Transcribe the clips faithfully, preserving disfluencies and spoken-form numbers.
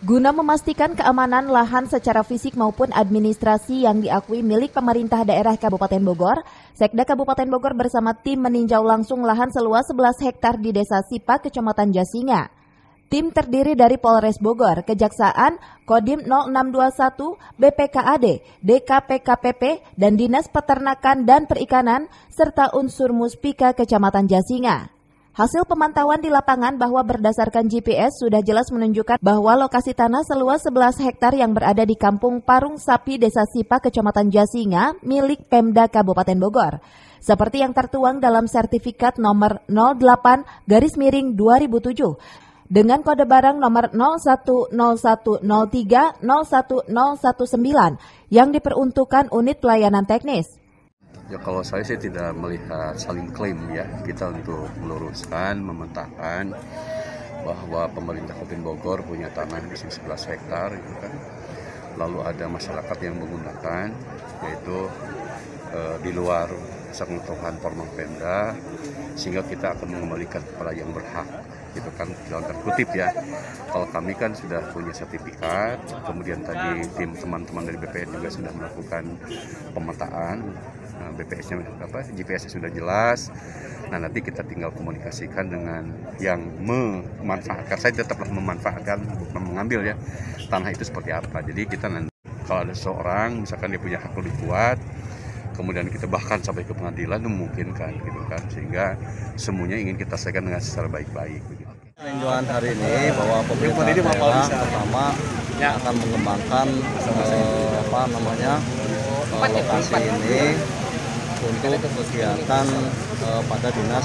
Guna memastikan keamanan lahan secara fisik maupun administrasi yang diakui milik pemerintah daerah Kabupaten Bogor, Sekda Kabupaten Bogor bersama tim meninjau langsung lahan seluas sebelas hektar di Desa Sipa, Kecamatan Jasinga. Tim terdiri dari Polres Bogor, Kejaksaan, Kodim nol enam dua satu, B P K A D, D K P K P P, dan Dinas Peternakan dan Perikanan, serta unsur Muspika Kecamatan Jasinga. Hasil pemantauan di lapangan bahwa berdasarkan G P S sudah jelas menunjukkan bahwa lokasi tanah seluas sebelas hektar yang berada di Kampung Parung Sapi, Desa Sipa, Kecamatan Jasinga, milik Pemda Kabupaten Bogor. Seperti yang tertuang dalam sertifikat nomor nol delapan garis miring dua ribu tujuh dengan kode barang nomor nol satu nol satu nol tiga nol satu nol satu sembilan yang diperuntukkan unit pelayanan teknis. Ya, kalau saya sih tidak melihat saling klaim ya, kita untuk meluruskan, memetakan bahwa pemerintah Kabupaten Bogor punya tanah di sini sebelas hektar gitu kan. Lalu ada masyarakat yang menggunakan yaitu eh, di luar sentuhan formal Pemda, sehingga kita akan mengembalikan kepada yang berhak gitu kan, dalam tanda kutip ya. Kalau kami kan sudah punya sertifikat, kemudian tadi tim teman-teman dari B P N juga sudah melakukan pemetaan. Nah, B P S-nya apa, G P S-nya sudah jelas. Nah, nanti kita tinggal komunikasikan dengan yang memanfaatkan. Saya tetaplah memanfaatkan, bukan mengambil ya, tanah itu seperti apa. Jadi kita nanti kalau ada seorang misalkan dia punya hak lebih kuat, kemudian kita bahkan sampai ke pengadilan memungkinkan gitu kan, sehingga semuanya ingin kita selesaikan dengan secara baik-baik gitu. Peninjauan hari ini bahwa pemerintah daerah pertama akan mengembangkan eh, apa namanya eh, lokasi ini untuk kegiatan eh, pada dinas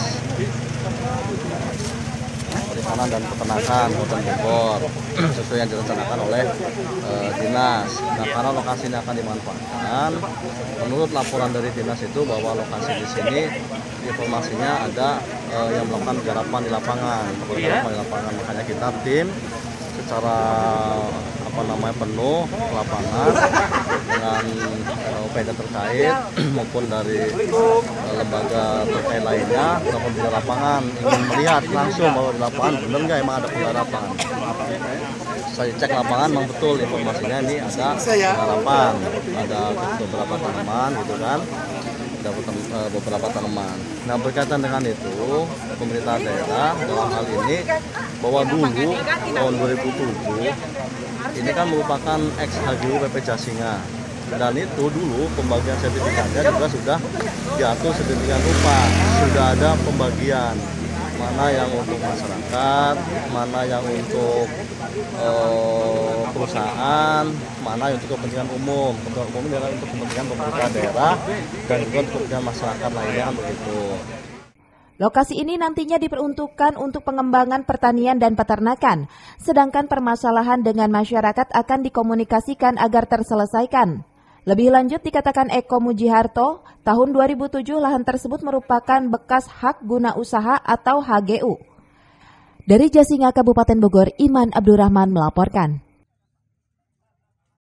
perikanan dan peternakan Kabupaten Bogor sesuai yang direncanakan oleh eh, dinas. Nah, karena lokasi ini akan dimanfaatkan, menurut laporan dari dinas itu bahwa lokasi di sini informasinya ada eh, yang melakukan garapan di lapangan, garapan di lapangan. Makanya kita tim secara apa namanya penuh ke lapangan dengan uh, Pemda terkait maupun dari uh, lembaga terkait lainnya melakukan di lapangan, ingin melihat langsung bahwa di lapangan benar nggak emang ada penggarapan. Saya cek lapangan memang betul informasinya ini ada penggarapan, ada beberapa tanaman gitu kan, ada beberapa tanaman. Nah, berkaitan dengan itu pemerintah daerah dalam hal ini bahwa dulu tahun dua ribu tujuh ini kan merupakan ex H G U P P Jasinga, dan itu dulu pembagian sertifikatnya juga sudah diatur sedemikian rupa, sudah ada pembagian mana yang untuk masyarakat, mana yang untuk eh, perusahaan, mana yang untuk kepentingan umum. Kepentingan umum adalah untuk kepentingan pemerintah daerah dan juga untuk kepentingan masyarakat lainnya begitu. Lokasi ini nantinya diperuntukkan untuk pengembangan pertanian dan peternakan, sedangkan permasalahan dengan masyarakat akan dikomunikasikan agar terselesaikan. Lebih lanjut dikatakan Eko Mujiharto, tahun dua ribu tujuh lahan tersebut merupakan bekas hak guna usaha atau H G U. Dari Jasinga, Kabupaten Bogor, Iman Abdurrahman melaporkan.